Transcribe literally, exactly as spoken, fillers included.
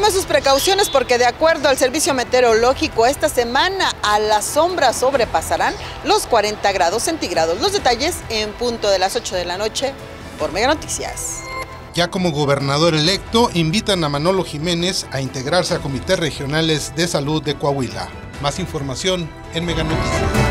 Tome sus precauciones porque de acuerdo al servicio meteorológico, esta semana a la sombra sobrepasarán los cuarenta grados centígrados. Los detalles en punto de las ocho de la noche por Mega Noticias. Ya como gobernador electo, invitan a Manolo Jiménez a integrarse a comités regionales de salud de Coahuila. Más información en Mega Noticias.